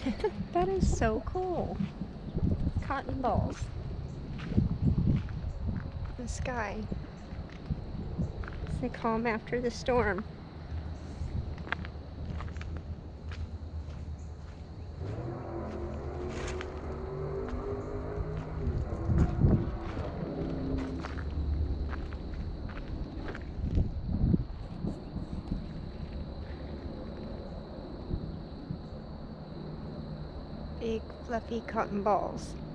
That is so cool. Cotton balls. The sky. They calm after the storm. Big fluffy cotton balls.